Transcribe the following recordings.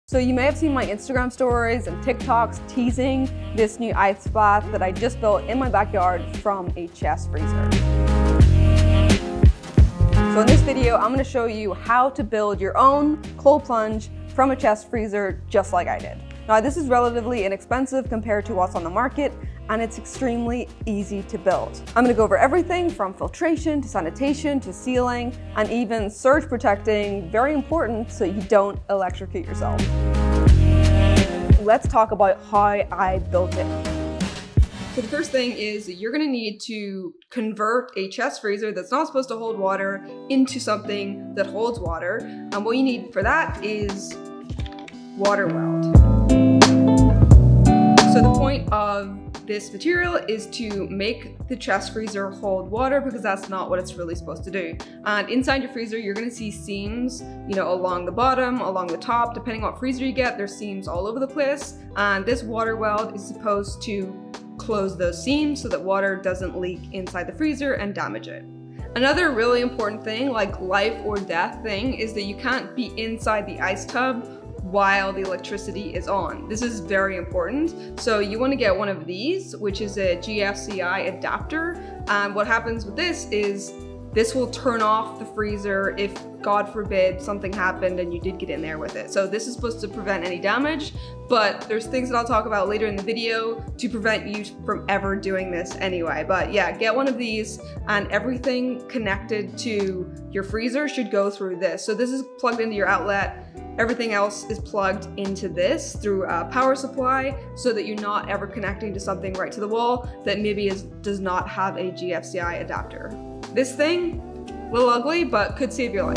So you may have seen my Instagram stories and TikToks teasing this new ice bath that I just built in my backyard from a chest freezer. So in this video, I'm going to show you how to build your own cold plunge from a chest freezer just like I did. Now this is relatively inexpensive compared to what's on the market, and it's extremely easy to build. I'm going to go over everything from filtration to sanitation to sealing and even surge protecting, very important so you don't electrocute yourself. Let's talk about how I built it. So the first thing is that you're going to need to convert a chest freezer that's not supposed to hold water into something that holds water. And what you need for that is water weld. So the point of this material is to make the chest freezer hold water, because that's not what it's really supposed to do. And inside your freezer, you're gonna see seams, along the bottom, along the top, depending on what freezer you get, there's seams all over the place. And this water weld is supposed to close those seams so that water doesn't leak inside the freezer and damage it. Another really important thing, like life or death thing, is that you can't be inside the ice tub while the electricity is on. This is very important. So you want to get one of these, which is a GFCI adapter. And what happens with this is this will turn off the freezer if, God forbid, something happened and you did get in there with it. So this is supposed to prevent any damage, but there's things that I'll talk about later in the video to prevent you from ever doing this anyway. But yeah, get one of these, and everything connected to your freezer should go through this. So this is plugged into your outlet. Everything else is plugged into this through a power supply, so that you're not ever connecting to something right to the wall that maybe does not have a GFCI adapter. This thing, a little ugly, but could save your life.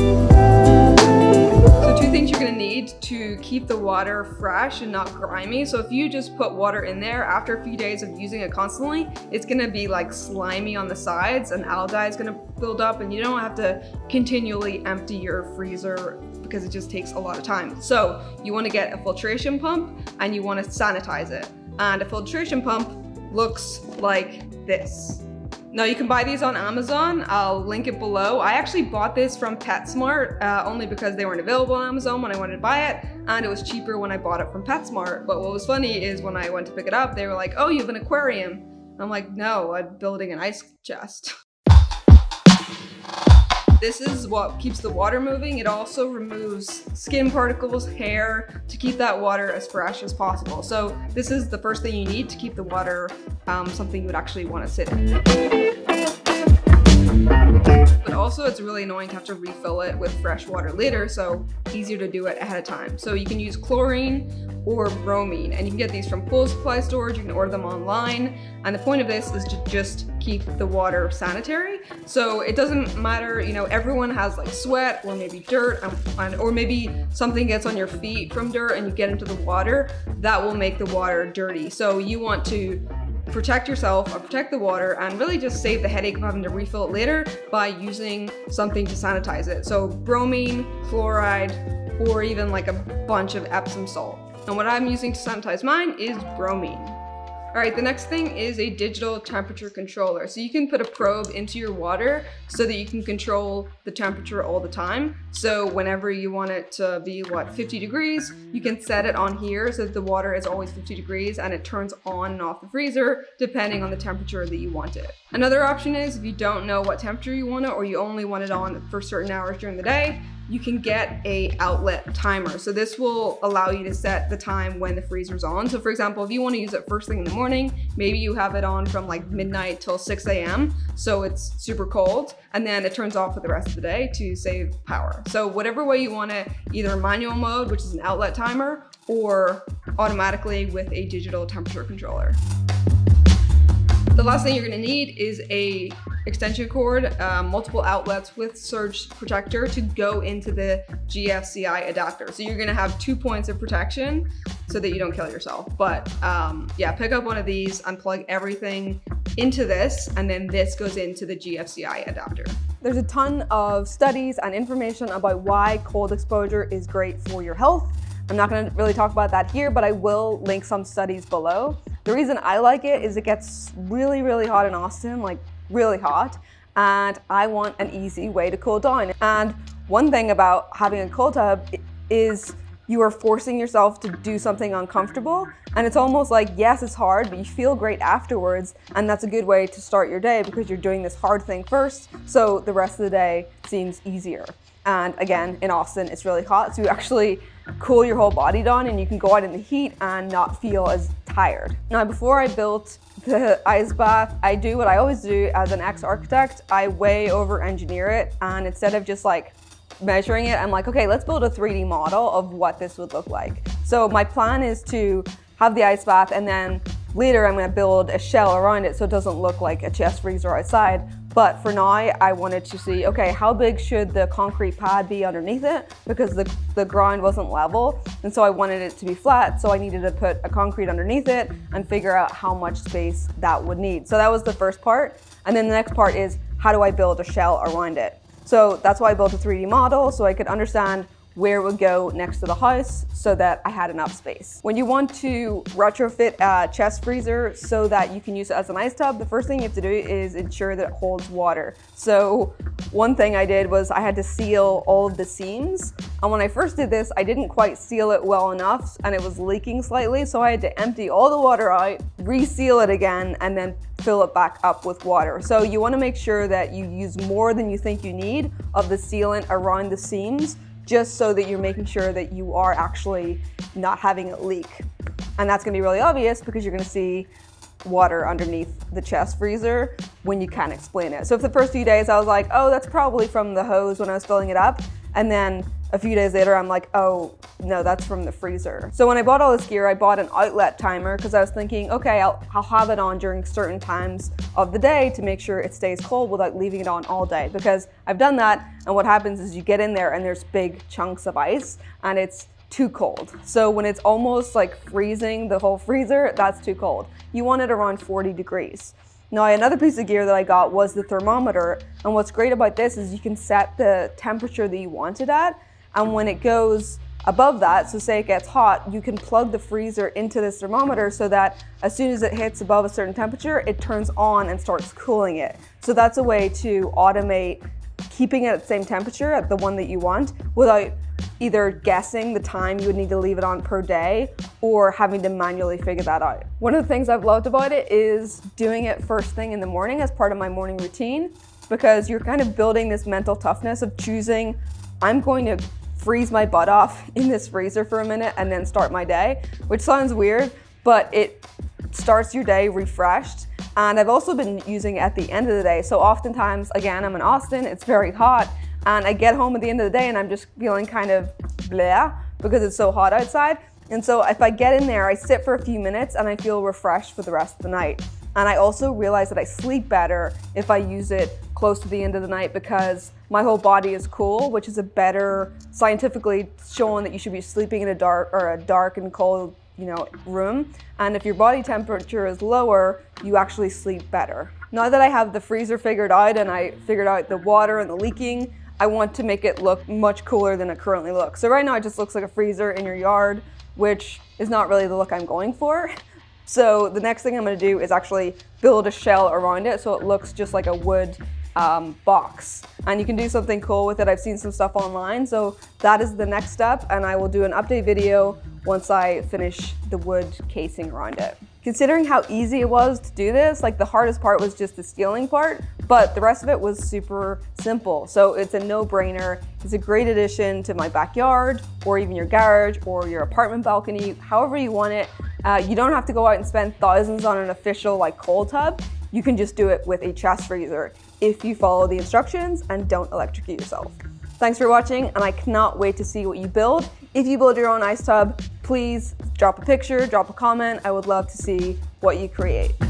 So two things you're gonna need to keep the water fresh and not grimy. So if you just put water in there after a few days of using it constantly, it's gonna be like slimy on the sides and algae is gonna build up, and you don't have to continually empty your freezer because it just takes a lot of time. So you wanna get a filtration pump and you wanna sanitize it. And a filtration pump looks like this. Now you can buy these on Amazon, I'll link it below. I actually bought this from PetSmart only because they weren't available on Amazon when I wanted to buy it, and it was cheaper when I bought it from PetSmart. But what was funny is when I went to pick it up, they were like, oh, you have an aquarium. I'm like, no, I'm building an ice chest. This is what keeps the water moving. It also removes skin particles, hair, to keep that water as fresh as possible. So this is the first thing you need to keep the water something you would actually want to sit in. But also it's really annoying to have to refill it with fresh water later, so easier to do it ahead of time. So you can use chlorine or bromine, and you can get these from pool supply stores, you can order them online. And the point of this is to just keep the water sanitary. So it doesn't matter, everyone has like sweat or maybe dirt, or maybe something gets on your feet from dirt and you get into the water, that will make the water dirty. So you want to protect yourself or protect the water and really just save the headache of having to refill it later by using something to sanitize it. So bromine, chloride, or even like a bunch of Epsom salt. And what I'm using to sanitize mine is bromine. All right, the next thing is a digital temperature controller. So you can put a probe into your water so that you can control the temperature all the time. So whenever you want it to be, 50 degrees, you can set it on here so that the water is always 50 degrees and it turns on and off the freezer depending on the temperature that you want it. Another option is if you don't know what temperature you want it, or you only want it on for certain hours during the day, you can get a outlet timer. So this will allow you to set the time when the freezer's on. So for example, if you want to use it first thing in the morning, maybe you have it on from like midnight till 6 a.m. So it's super cold, and then it turns off for the rest of the day to save power. So whatever way you want it, either manual mode, which is an outlet timer, or automatically with a digital temperature controller. The last thing you're gonna need is a extension cord, multiple outlets with surge protector to go into the GFCI adapter. So you're gonna have 2 points of protection so that you don't kill yourself. But yeah, pick up one of these, unplug everything into this, and then this goes into the GFCI adapter. There's a ton of studies and information about why cold exposure is great for your health. I'm not gonna really talk about that here, but I will link some studies below. The reason I like it is it gets really, really hot in Austin, like really hot, and I want an easy way to cool down. And one thing about having a cold tub is you are forcing yourself to do something uncomfortable. And it's almost like, yes, it's hard, but you feel great afterwards. And that's a good way to start your day because you're doing this hard thing first. So the rest of the day seems easier. And again, in Austin, it's really hot. So you actually cool your whole body down and you can go out in the heat and not feel as tired. Now, before I built the ice bath, I do what I always do as an ex-architect. I way over engineer it. And instead of just like measuring it, I'm like, okay, let's build a 3D model of what this would look like. So my plan is to have the ice bath and then later I'm gonna build a shell around it so it doesn't look like a chest freezer outside. But for now, I wanted to see, okay, how big should the concrete pad be underneath it? Because the ground wasn't level. And so I wanted it to be flat. So I needed to put a concrete underneath it and figure out how much space that would need. So that was the first part. And then the next part is, how do I build a shell around it? So that's why I built a 3D model so I could understand where it would go next to the house so that I had enough space. When you want to retrofit a chest freezer so that you can use it as an ice tub, the first thing you have to do is ensure that it holds water. So one thing I did was I had to seal all of the seams. And when I first did this, I didn't quite seal it well enough and it was leaking slightly. So I had to empty all the water out, reseal it again, and then fill it back up with water. So you want to make sure that you use more than you think you need of the sealant around the seams, just so that you're making sure that you are actually not having it leak. And that's gonna be really obvious because you're gonna see water underneath the chest freezer when you can't explain it. So for the first few days I was like, oh, that's probably from the hose when I was filling it up. And then a few days later, I'm like, oh, no, that's from the freezer. So when I bought all this gear, I bought an outlet timer because I was thinking, okay, I'll have it on during certain times of the day to make sure it stays cold without leaving it on all day. Because I've done that, and what happens is you get in there and there's big chunks of ice and it's too cold. So when it's almost like freezing the whole freezer, that's too cold. You want it around 40 degrees. Now, another piece of gear that I got was the thermometer. And what's great about this is you can set the temperature that you want it at. And when it goes above that, so say it gets hot, you can plug the freezer into this thermometer so that as soon as it hits above a certain temperature, it turns on and starts cooling it. So that's a way to automate keeping it at the same temperature at the one that you want without either guessing the time you would need to leave it on per day or having to manually figure that out. One of the things I've loved about it is doing it first thing in the morning as part of my morning routine, because you're kind of building this mental toughness of choosing, I'm going to freeze my butt off in this freezer for a minute and then start my day, which sounds weird, but it starts your day refreshed. And I've also been using it at the end of the day. So oftentimes, again, I'm in Austin, it's very hot, and I get home at the end of the day and I'm just feeling kind of blah because it's so hot outside. And so if I get in there, I sit for a few minutes and I feel refreshed for the rest of the night. And I also realize that I sleep better if I use it close to the end of the night because my whole body is cool, which is a better, scientifically shown that you should be sleeping in a dark and cold, room. And if your body temperature is lower, you actually sleep better. Now that I have the freezer figured out and I figured out the water and the leaking, I want to make it look much cooler than it currently looks. So right now it just looks like a freezer in your yard, which is not really the look I'm going for. So the next thing I'm gonna do is actually build a shell around it so it looks just like a wood box. And you can do something cool with it. I've seen some stuff online, so that is the next step, and I will do an update video once I finish the wood casing around it. Considering how easy it was to do this, like the hardest part was just the sealing part, but the rest of it was super simple. So it's a no-brainer. It's a great addition to my backyard or even your garage or your apartment balcony, however you want it. You don't have to go out and spend thousands on an official cold tub. You can just do it with a chest freezer if you follow the instructions and don't electrocute yourself. Thanks for watching, and I cannot wait to see what you build. If you build your own ice tub, please drop a picture, drop a comment. I would love to see what you create.